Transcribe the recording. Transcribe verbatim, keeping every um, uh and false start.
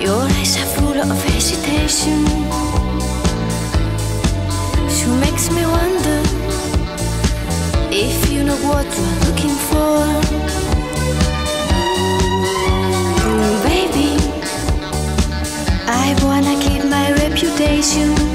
Your eyes are full of hesitation. She makes me wonder if you know what you're looking for. Mm, baby, I wanna keep my reputation.